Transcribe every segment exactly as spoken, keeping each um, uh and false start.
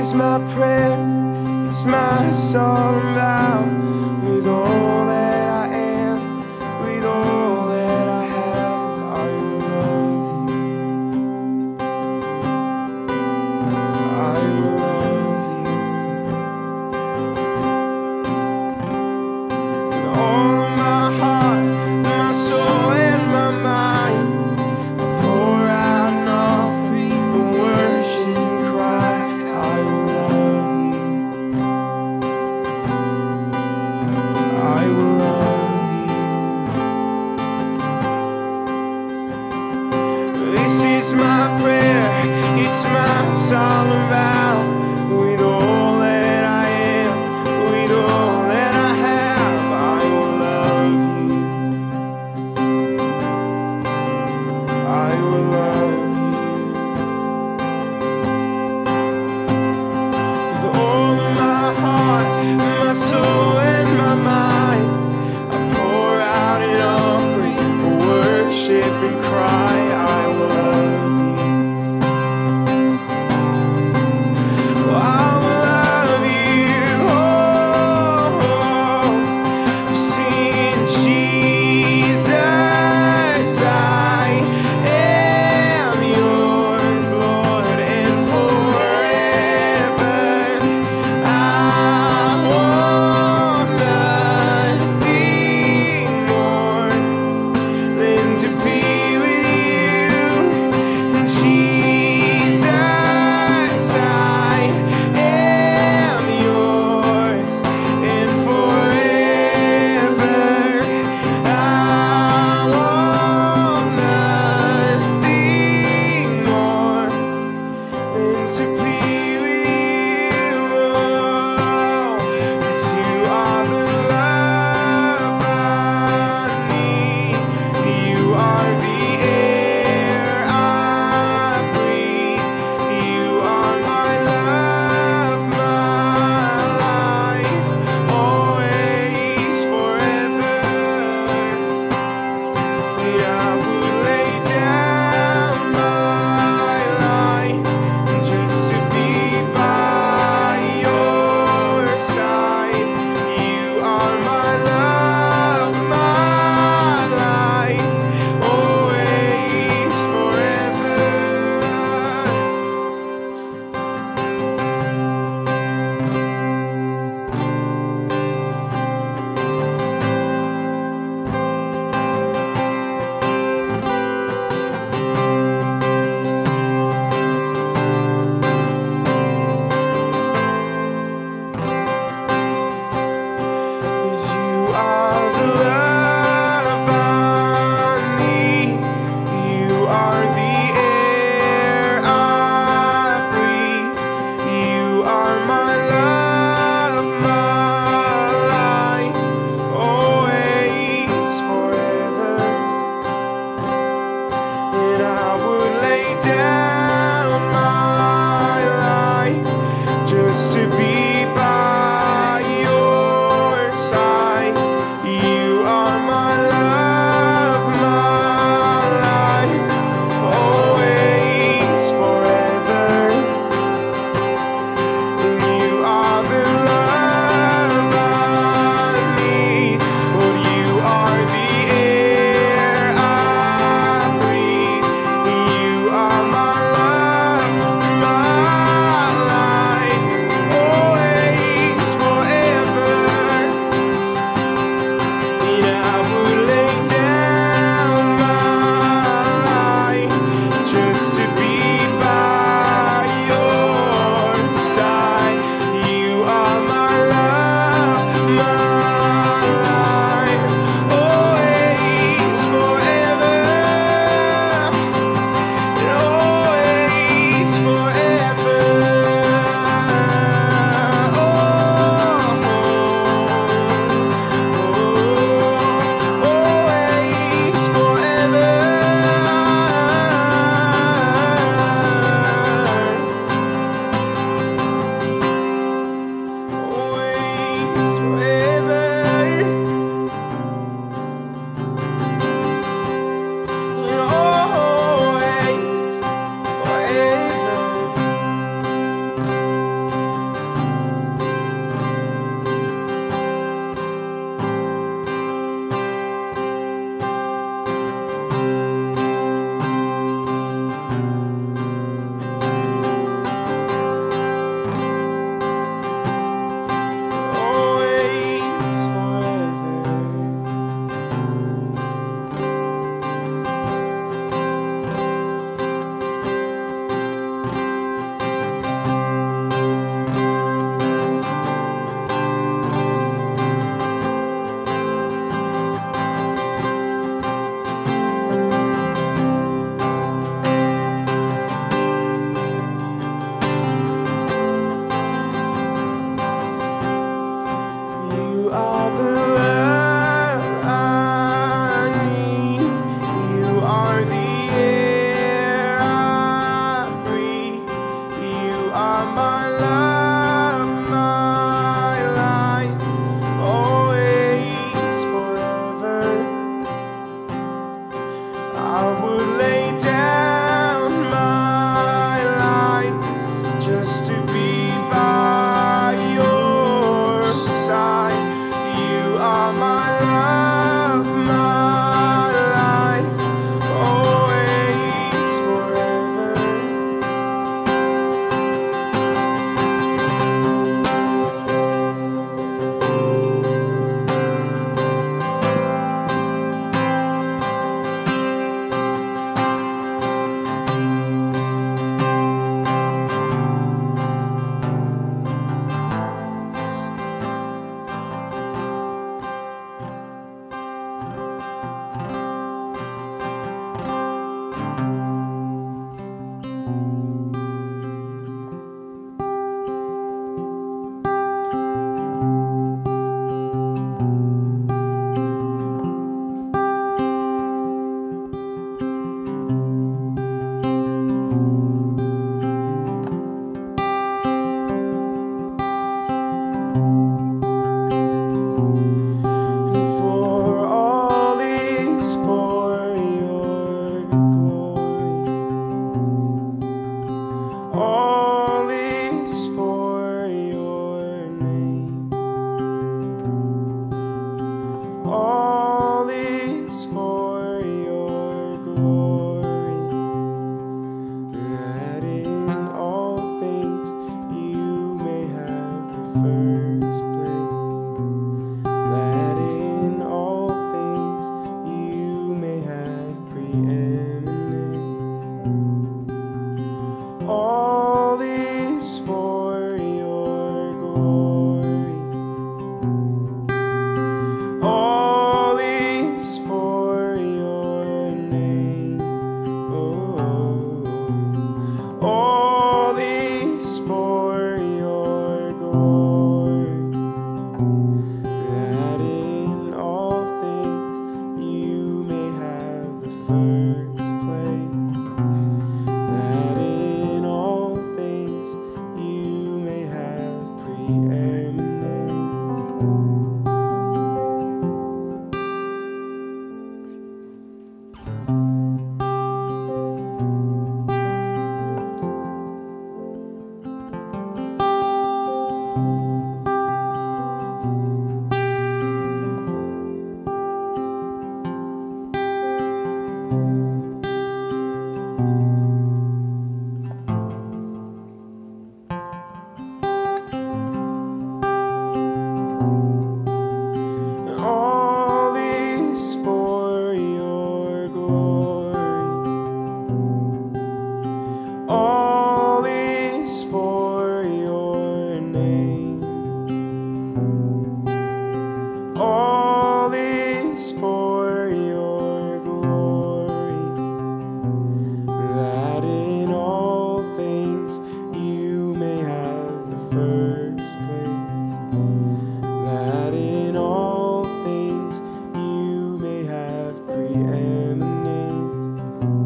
is my prayer, it's my song vow. With all that I am, with all that I have, I will love you. I will love you. With all of my heart, my soul and my mind, I pour out an offering, a worship and cry. I will love you. All is for your name. All is for your glory. That in all things you may have the first place. That in all things you may have preeminence. All is for your glory. All is for your name. Oh, all is for your glory. That in all things you may have the first place. That in all things you may have preeminence. All is for your glory. All is for your name. All is for your glory. That in all things you may have the first place. That in all things you may have preeminence.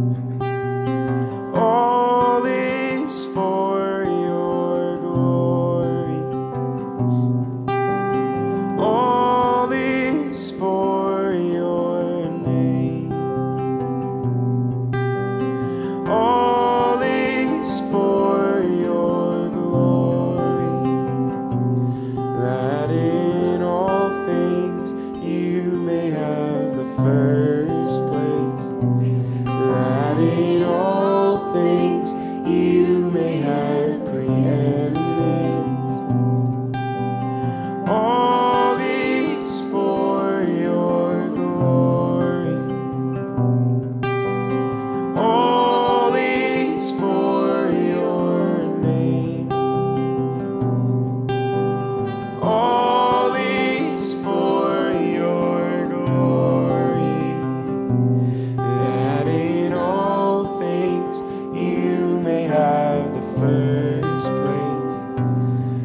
All is for your glory. All is for your name. All is for your glory. That in all things you may have the first place. That in all things you may have preeminence. All is for your glory. All is for your name. All is for your glory. That in all things you may have the first place.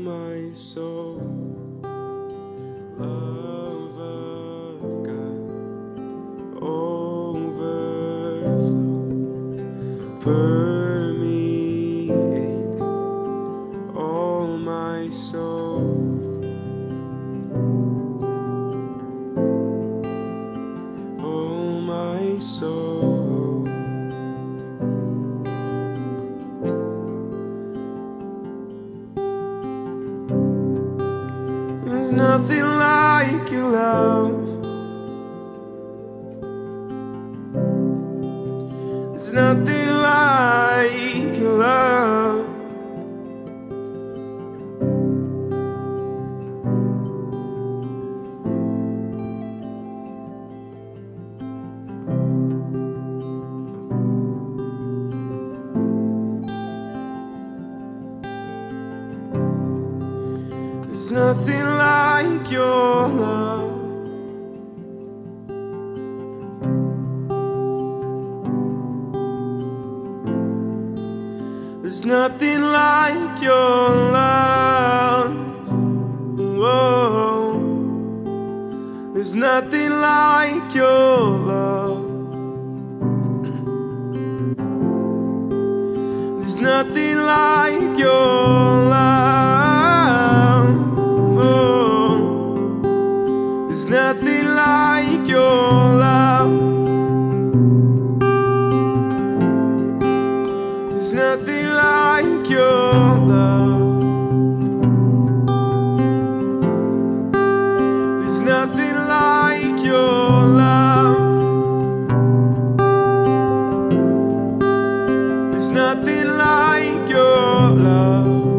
my soul. Love of God overflow, permeate all my soul. Oh my soul. There's nothing like your love. There's nothing like your love. There's nothing like your love. There's nothing like your love. Whoa. There's nothing like your love. There's nothing like your love. Whoa. There's nothing like your love. There's nothing like your love. There's nothing like your love. There's nothing like your love.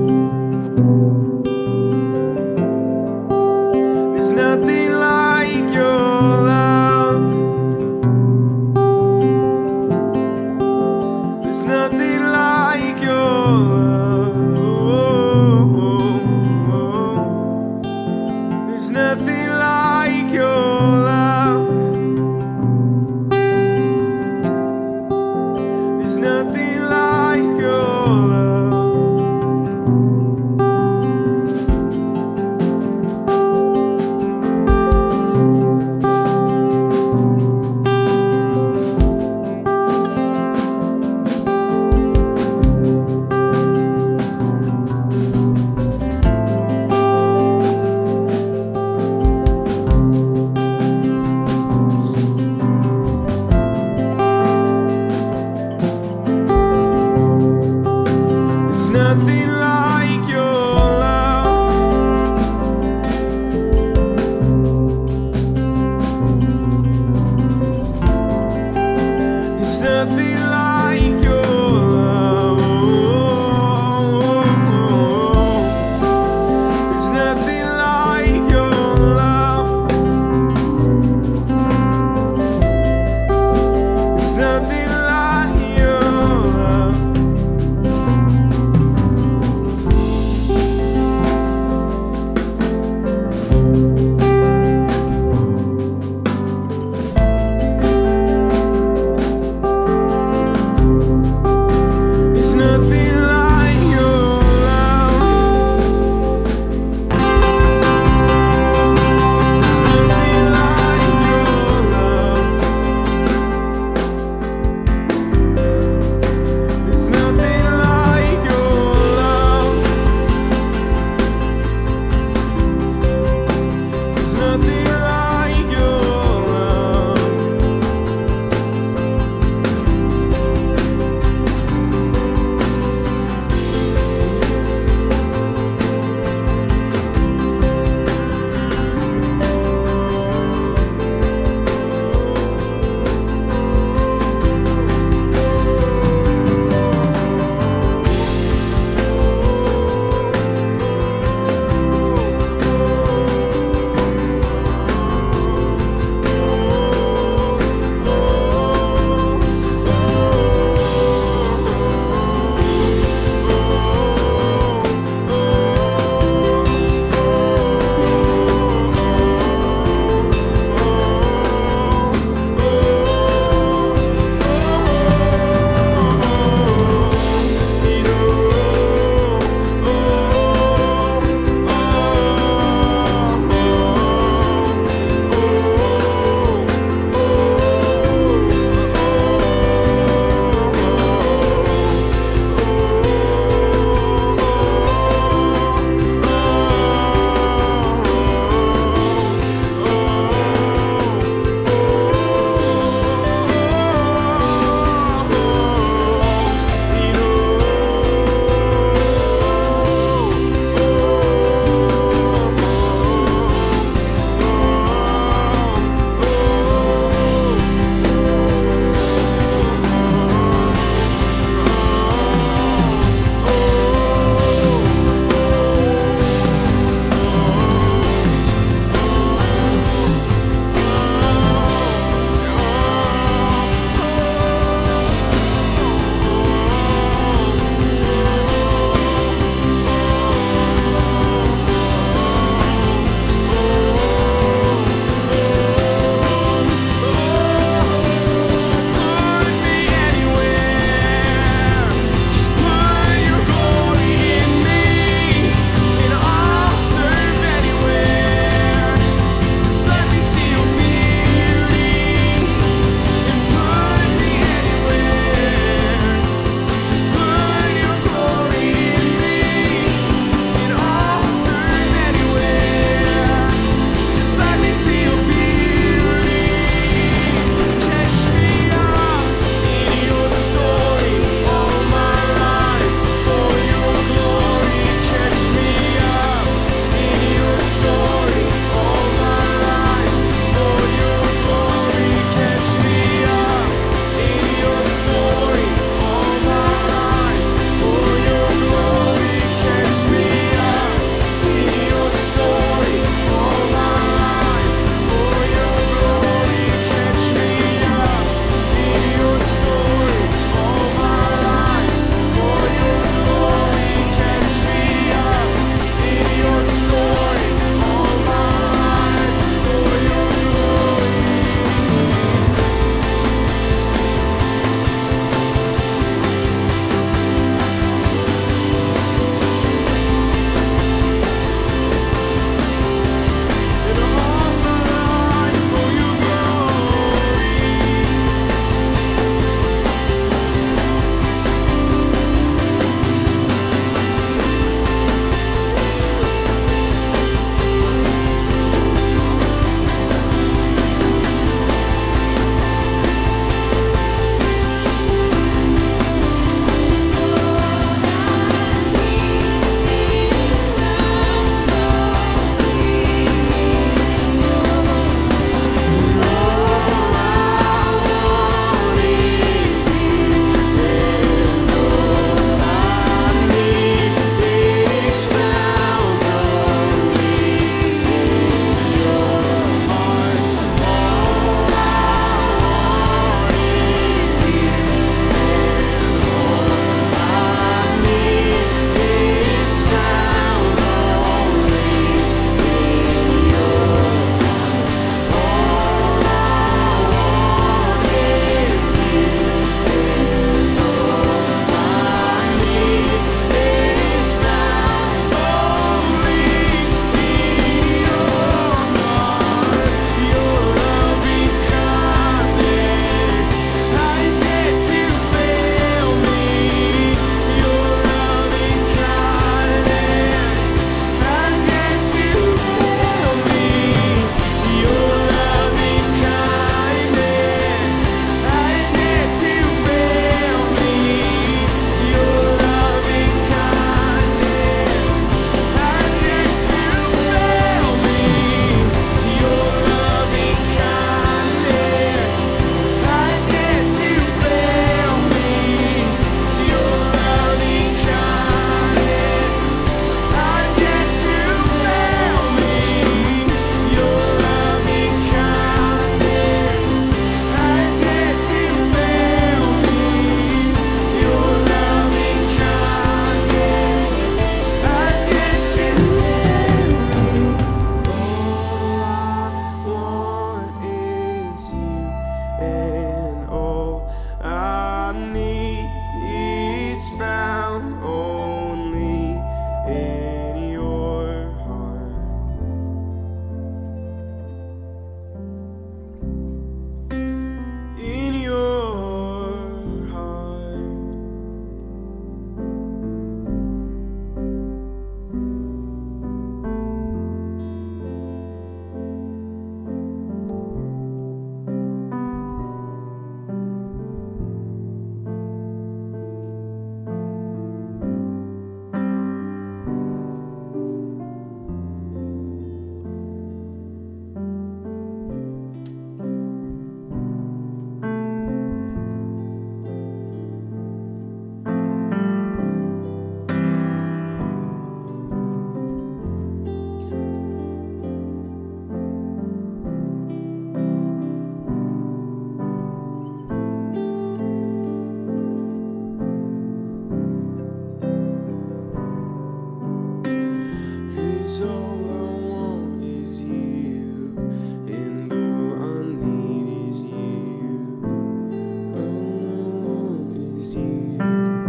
'cause all I want is you, and all I need is you. All I want is you.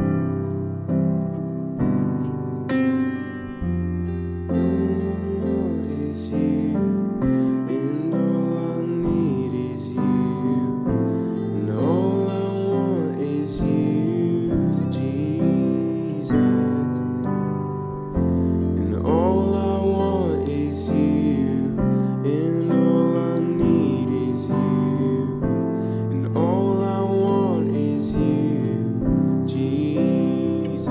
All I want is you, and all I need is you. And all I want is you, Jesus. And all I want is you, and all I need is you. And all I want is you, Jesus.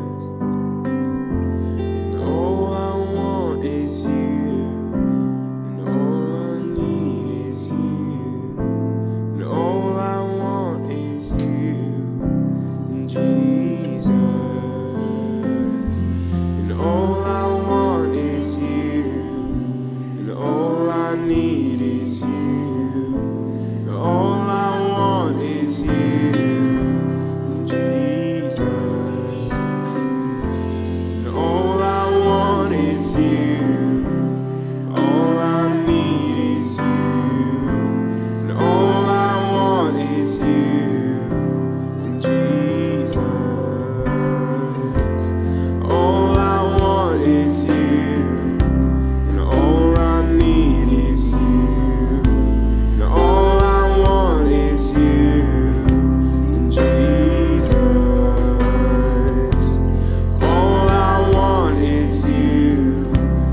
And all I want is you, and all I need is you. And all I want is you, and Jesus. And all I want is you, and all I need is you. And all I want is you, and Jesus. And all I want is you, all I need is you. And all I want is you, and Jesus. All I want is you, and all I need is you. And all I want is you, and Jesus. All I want is you,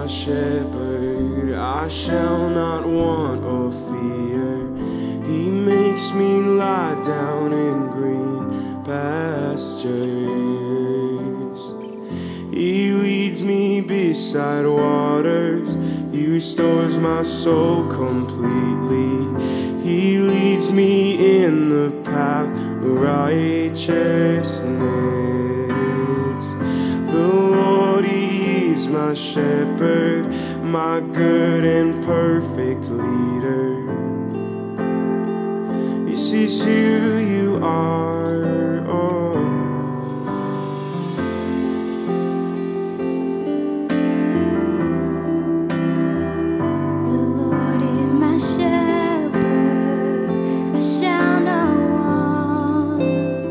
my shepherd, I shall not want or fear. He makes me lie down in green pastures. He leads me beside waters. He restores my soul completely. He leads me in the path of righteousness. The Lord, He is my shepherd, my good and perfect leader. He sees who you are. Oh. The Lord is my shepherd, I shall not want.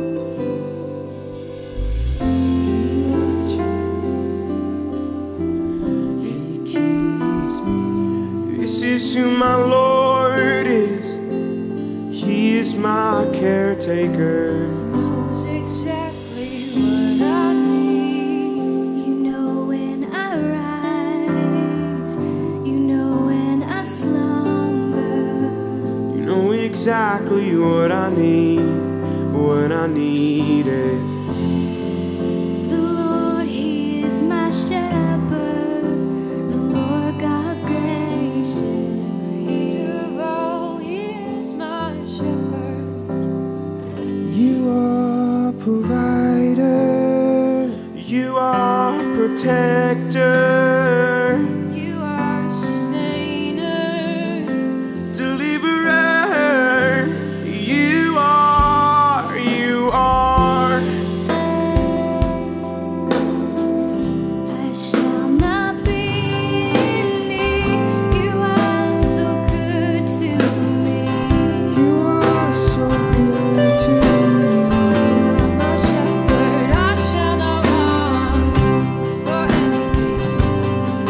He keeps me. This is who my Lord is. He is my caretaker. Knows exactly what I need. You know when I rise, you know when I slumber. You know exactly what I need when I need it. The Lord, He is my shepherd, the Lord God gracious, Creator of all, He is my shepherd. You are provider. You are protector. You are sustainer. Deliverer. You are, you are. I shall not be in need. You are so good to me. You are so good to me. My shepherd, I shall not want for anything.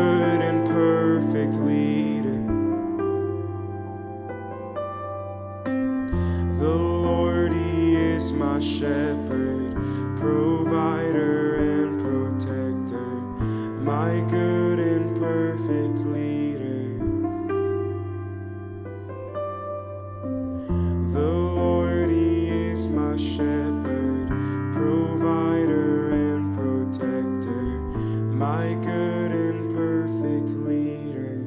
good and perfect leader. The Lord, He is my shepherd, provider and protector, my good and perfect leader. The Lord, He is my shepherd, provider and protector, my good and perfect leader.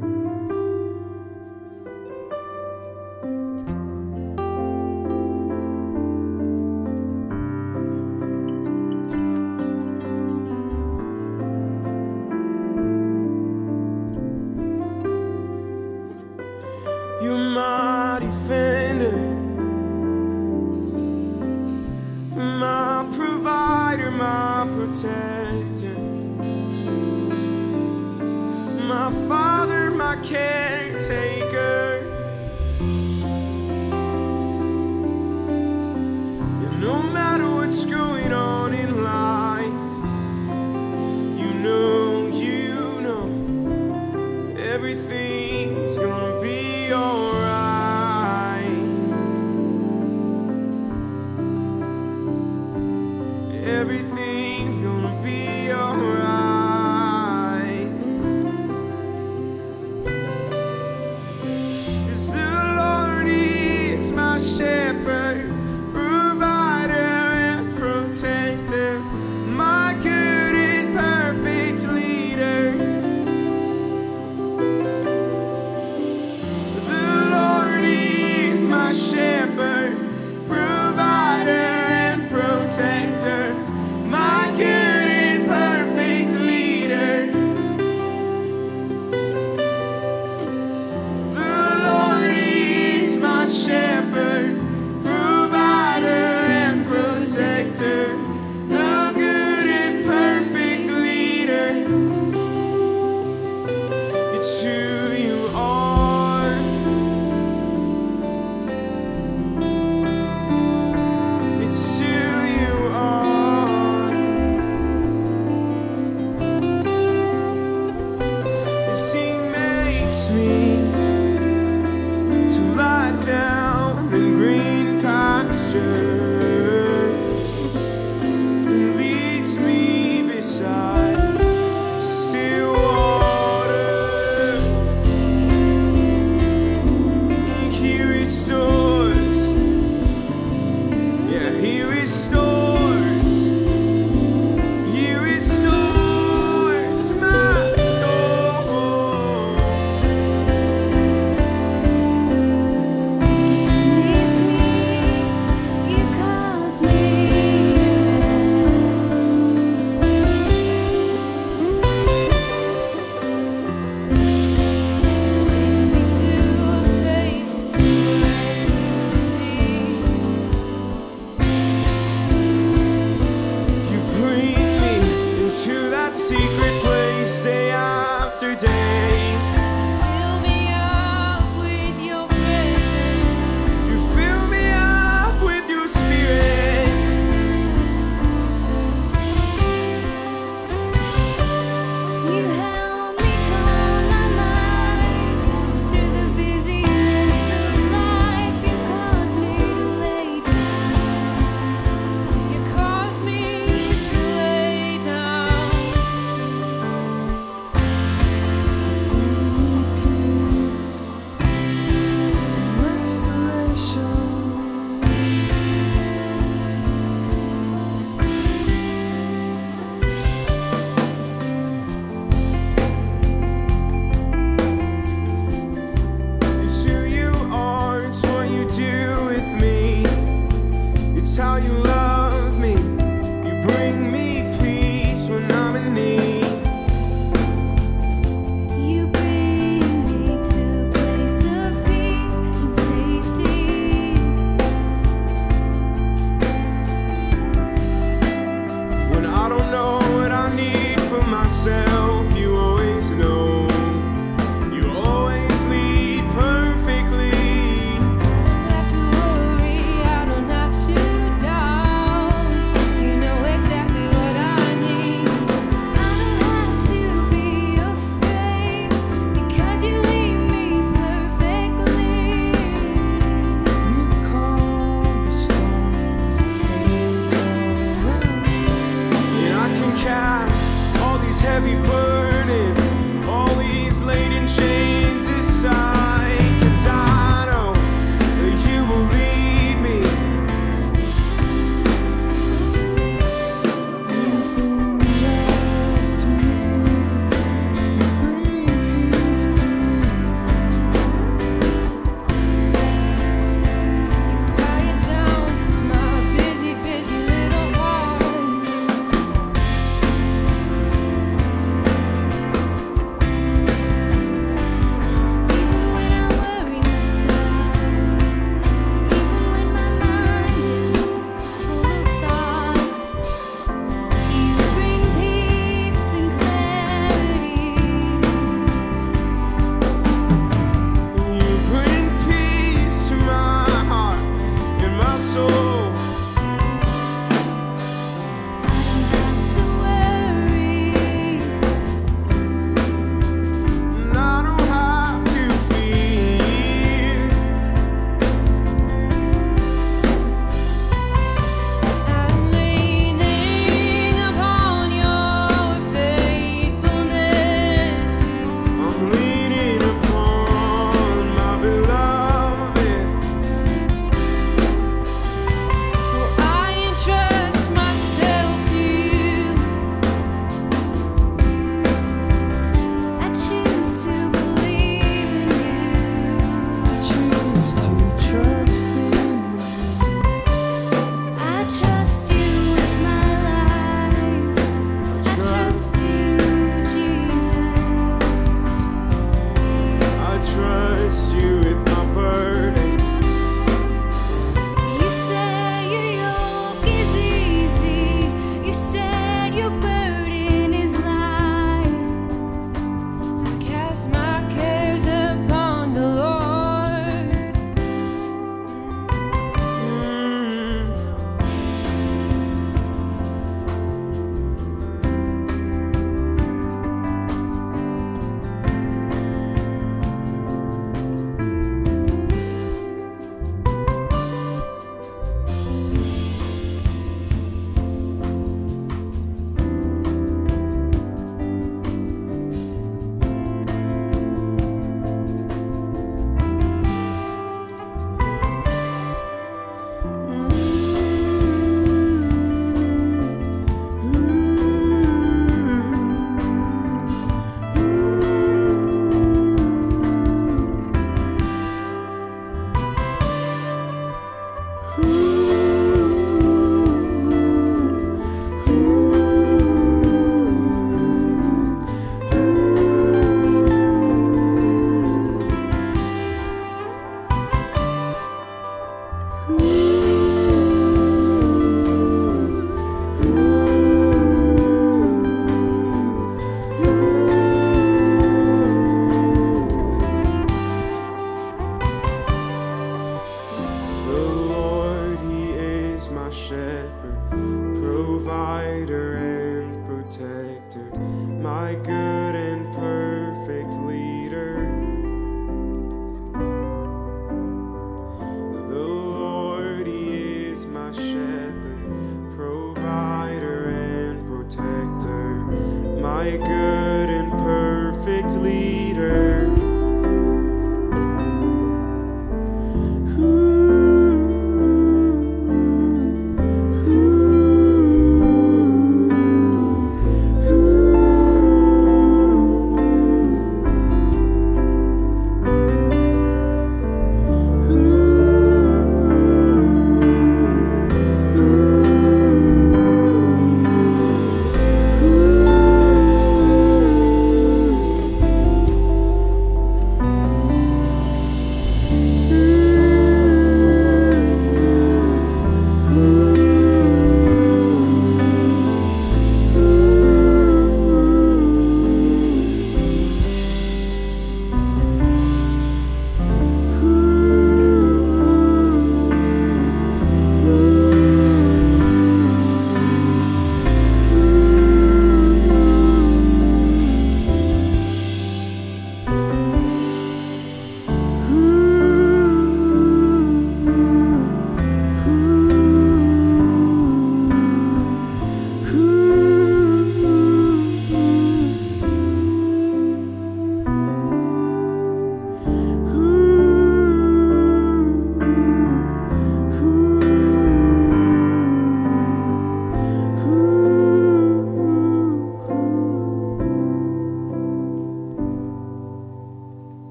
You're my defender, my provider, my protector, my father, my caretaker. Yeah, no matter what's going on in life, you know, you know, everything's gonna be alright. Everything's gonna be alright. 'Cause the Lord is my shepherd, provider and protector, my good and perfect leader. The Lord is my shepherd, provider and protector, my good and perfect leader. The Lord is my shepherd, provider and protector, the good and perfect leader. It's who you are. It's who you are. Yes, He makes me to lie down in green pastures. He leads me beside still waters. He restores. Yeah, He restores. He restores my soul. Give me peace, you cause me bring me to a place of rest and peace. You bring me into that secret place day after day. Fill me up with your presence. You fill me up with your spirit. You help me calm my mind through the busyness of life. You cause me to lay down. You cause me to lay down.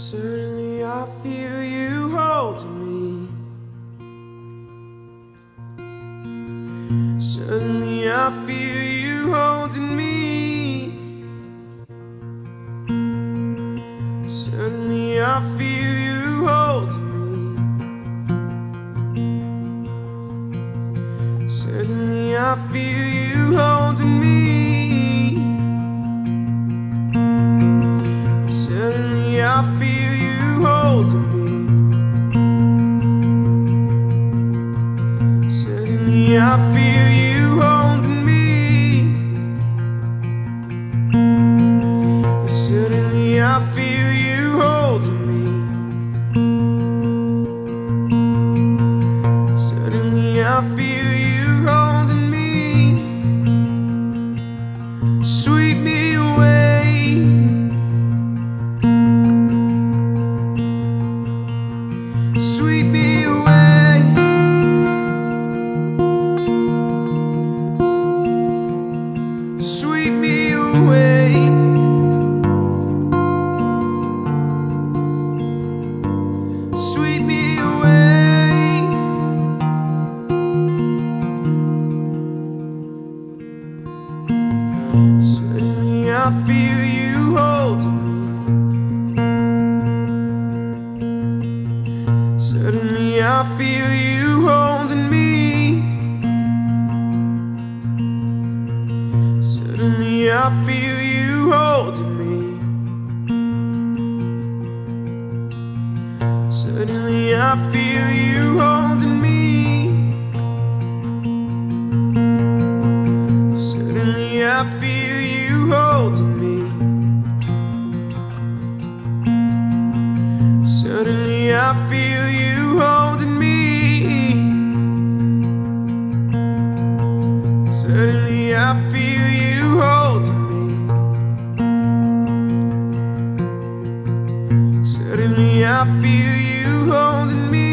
Suddenly I feel you holding me. Suddenly I feel you holding me. Suddenly I feel you holding me. Suddenly I feel you holding me. Suddenly I feel you holding me. Suddenly I feel you holding me. Suddenly I feel you holding me. Suddenly I feel you holding me. Sweep me away. Sweep me away. Sweep me away. Sweep me away. Suddenly I feel you holding me. Suddenly I feel you holding me. Suddenly I feel you holding me. Suddenly I feel you holding me. Suddenly I feel you holding me. Suddenly I feel you holding me. Suddenly I feel you holding me. Suddenly I feel you holding me.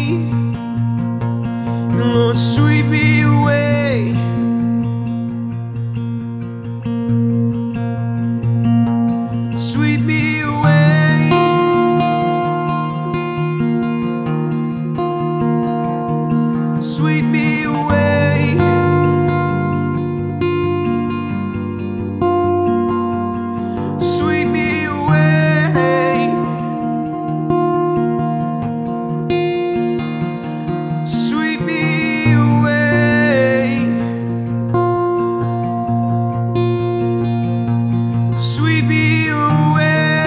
And Lord, sweep me away. Sweep me away. Sweep me away. Sweep me away. Sweep me away. Sweep me away.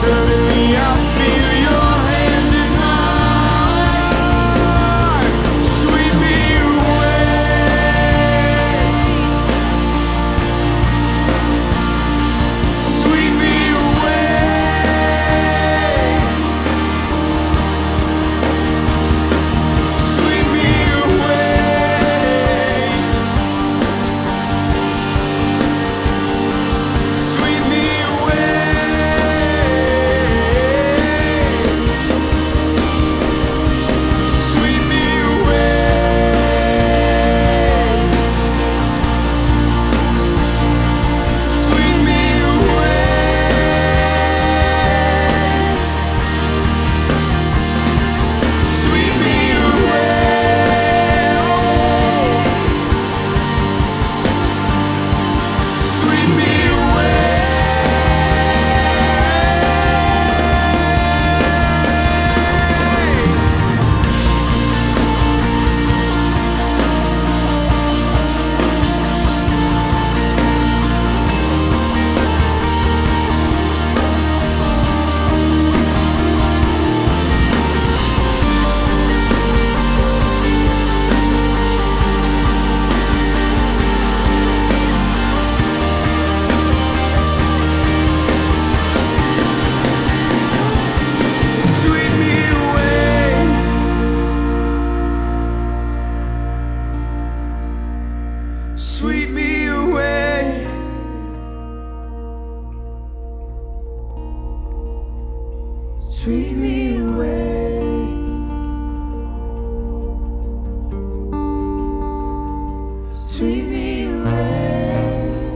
Suddenly I feel your hand in mine. Sweep me away. Sweep me away. Sweep me away. Sweep me Sweep me away. Sweep me away.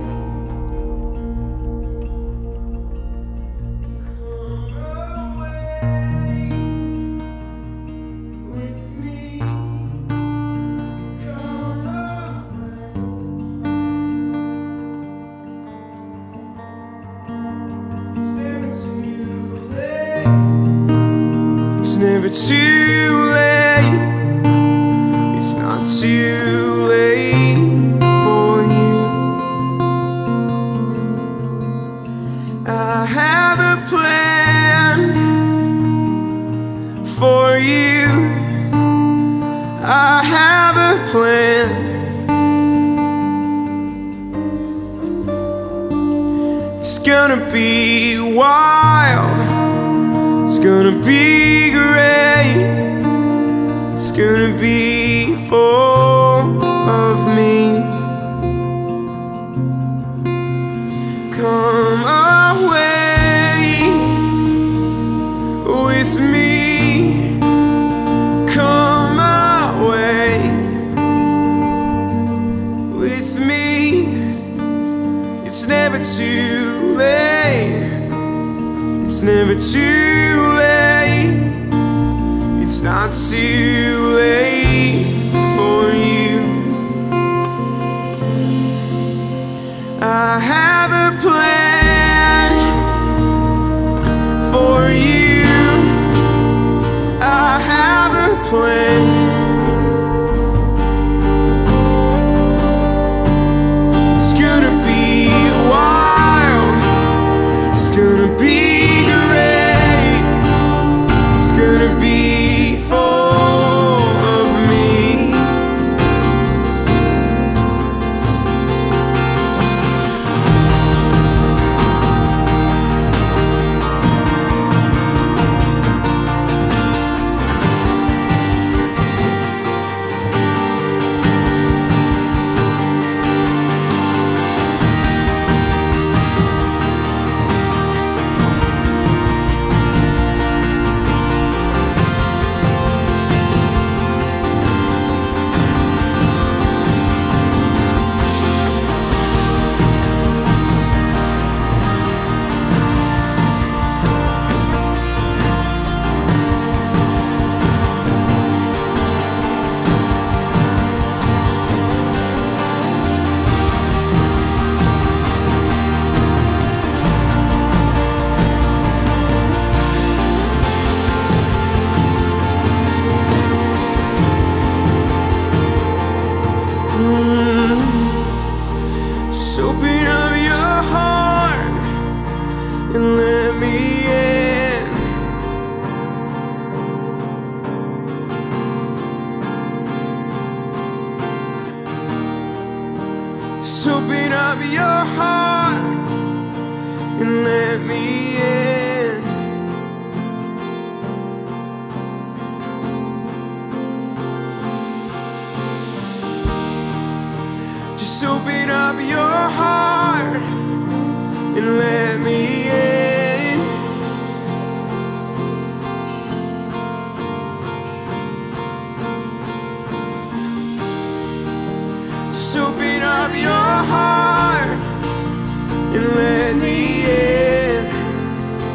Come away with me. Come away. It's never too late. It's never too late. It's not too late for you. I have a plan for you. I have a plan. It's gonna be wild. It's gonna be great. It's gonna be full of me. Come away with me. Come away with me. It's never too late. It's never too late. It's not too late for you. I have a plan for you. I have a plan. It's gonna be wild. It's gonna be great. It's gonna be full of let me in. Just open up your heart and let me in. Just open up your heart and let me in.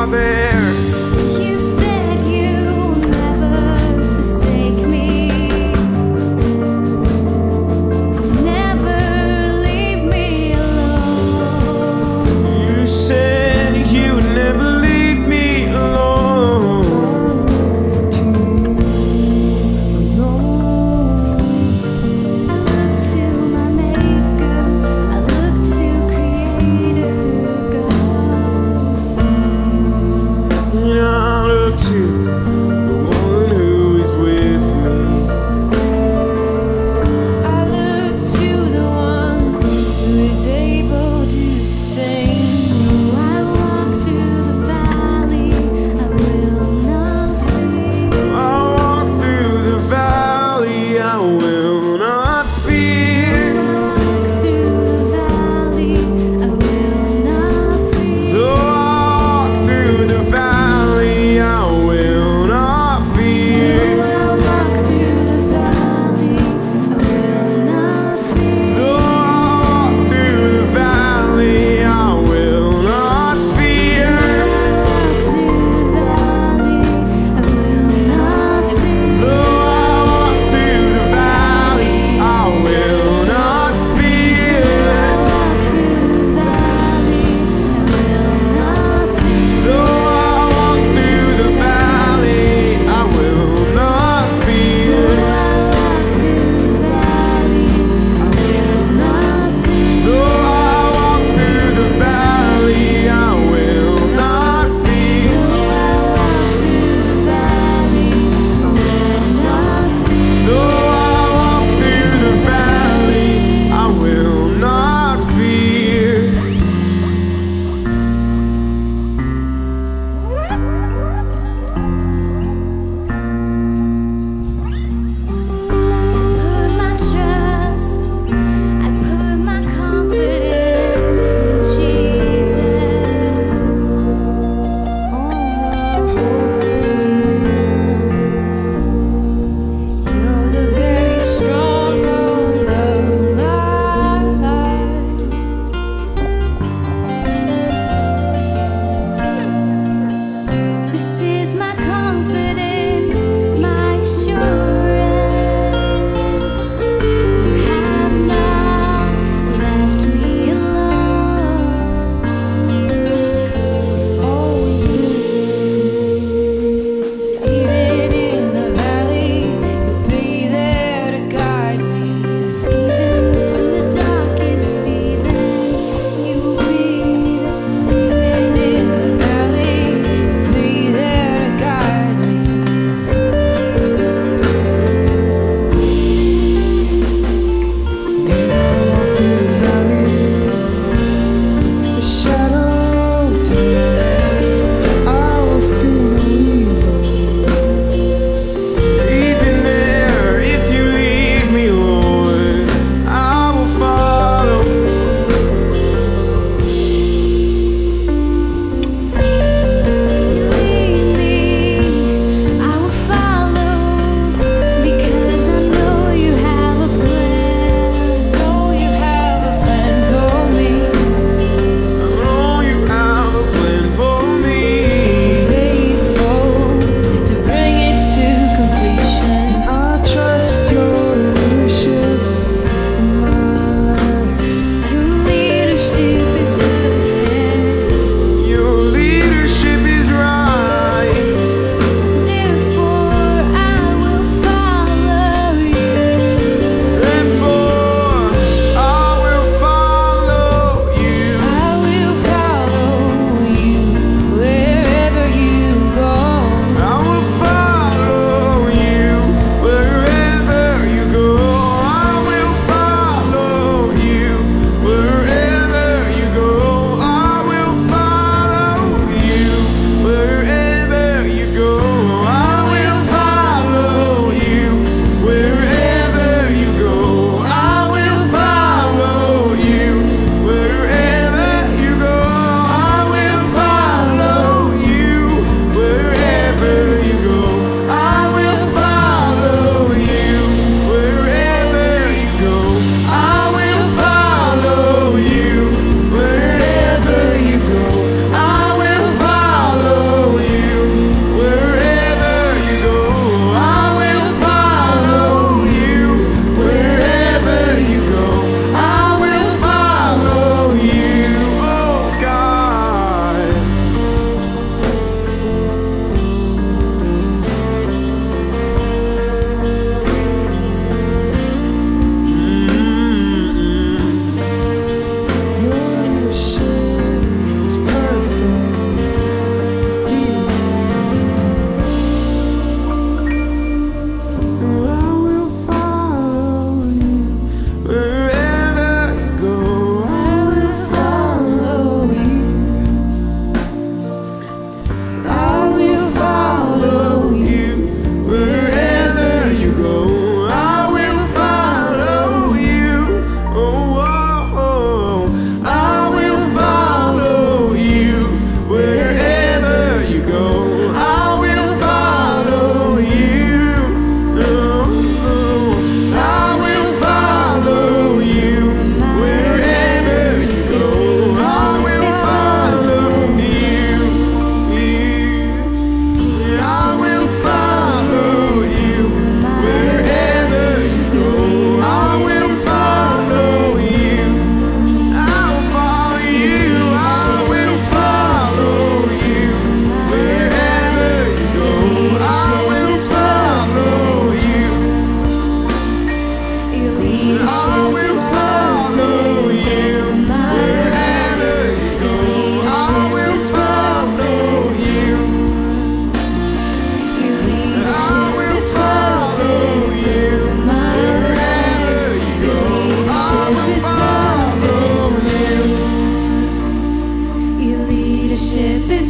are there. You said you'll never forsake me, never leave me alone. You said you would never leave me alone. I look to my Maker, I look to Creator God. And I look to the one who is with me. I look to the one who is able to sustain. Though I walk through the valley, I will not fear. I walk through the valley, I will not fear. Walk through the valley, I will not fear. Though I walk through the valley, I will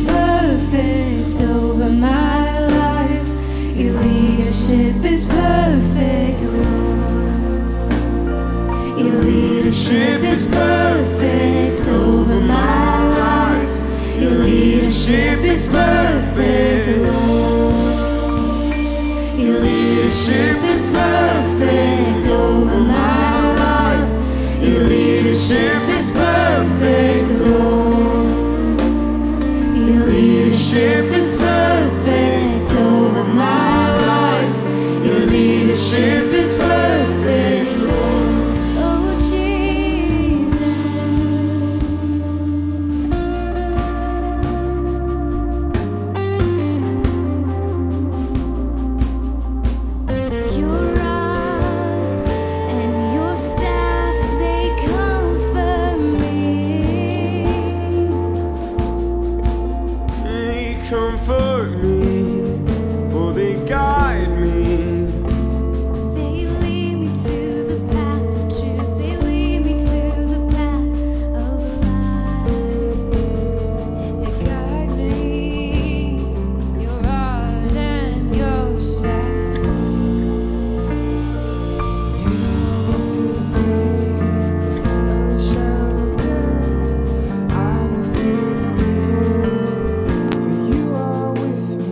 is perfect over my life. Your leadership is perfect, Lord. Your leadership is perfect over my life. Your leadership is perfect, Lord. Your leadership is perfect over my life. Your leadership is perfect, Lord. Your leadership is perfect over my life. Your leadership is perfect, Lord. Oh, Jesus. Your rod and your staff, they comfort me. They comfort me, for they guide me. They lead me to the path of truth. They lead me to the path of life. They guide me. Your rod and your staff. I will fear no evil, for you are with me.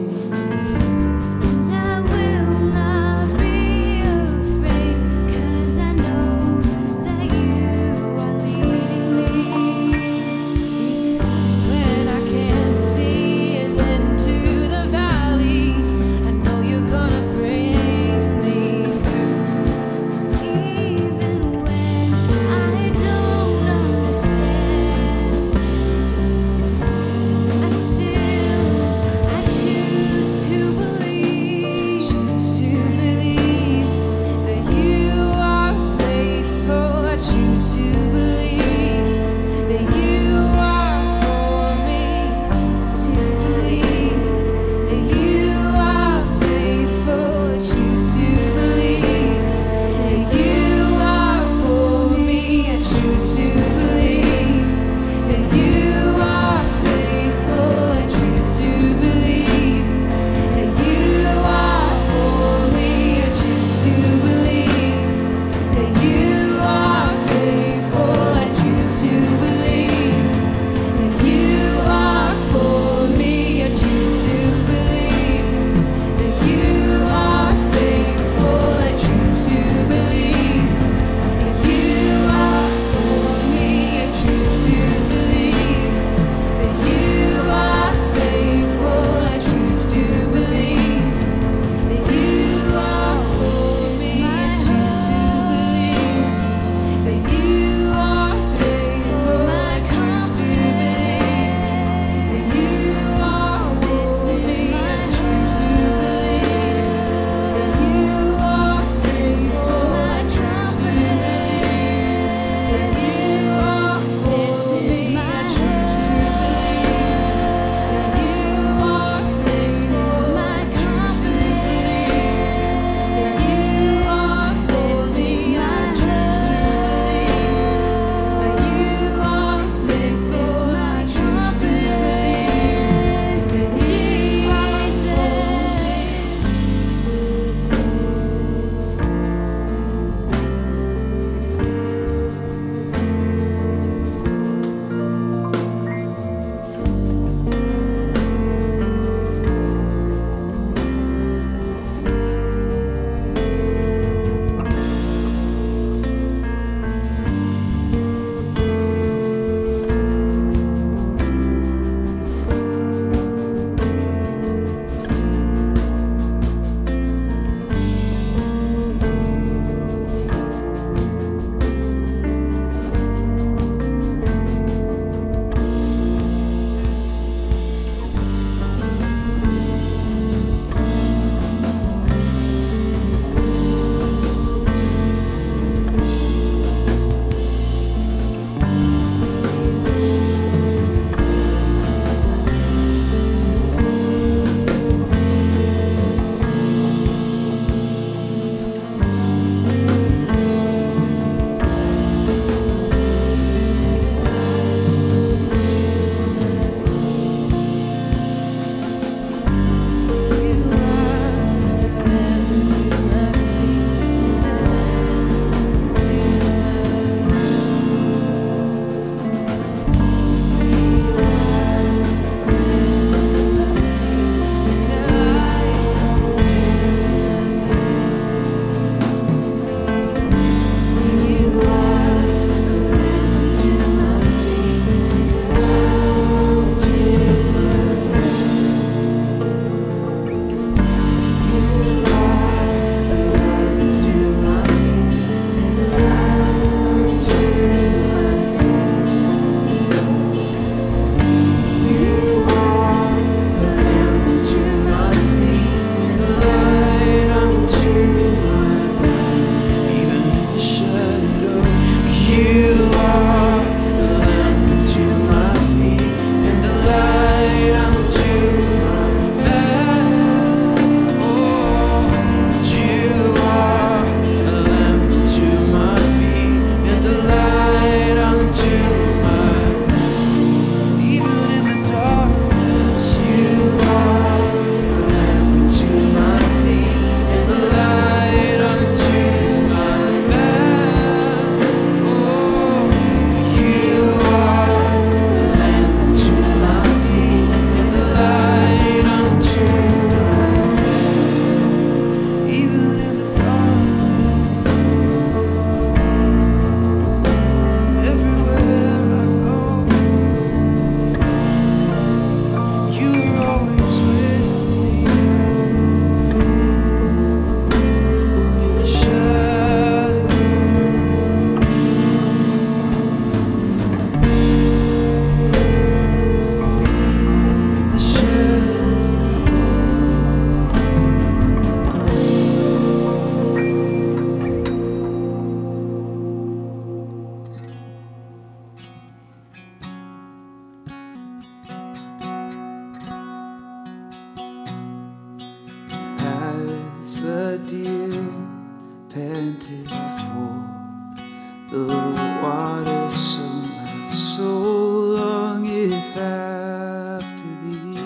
deer panted for the water, so my soul longeth after thee.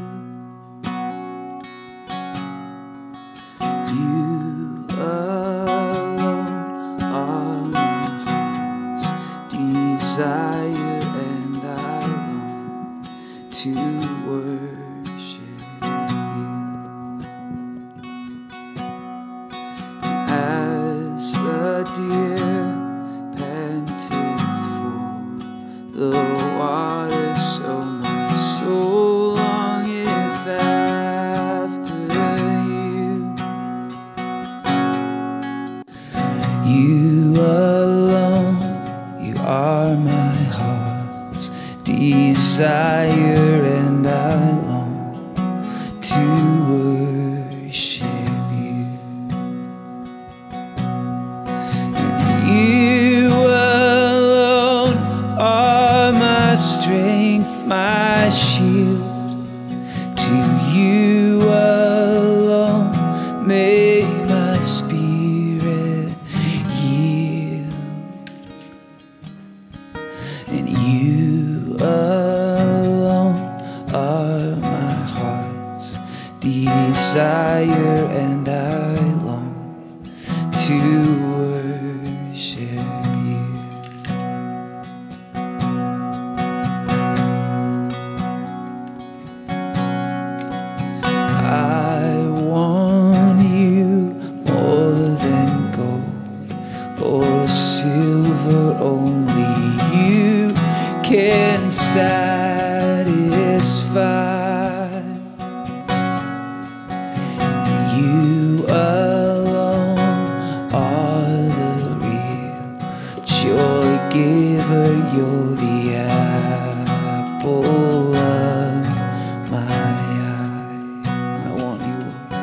You alone are my heart's desire, and I long to worship you. As the deer panted for the water, so my soul longeth after you. You alone, you are my heart's desire, and I long to worship you. You alone are my strength, my shield. To you alone may my spirit yield. And you alone are my heart's desire, and I long to worship you. I want you more than gold or silver, only you can satisfy. You alone are the real joy giver, you're the apple of my eye. I want you,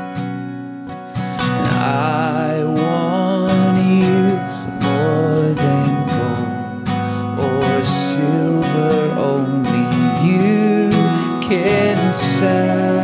and I want you more than gold or silver, only you can satisfy.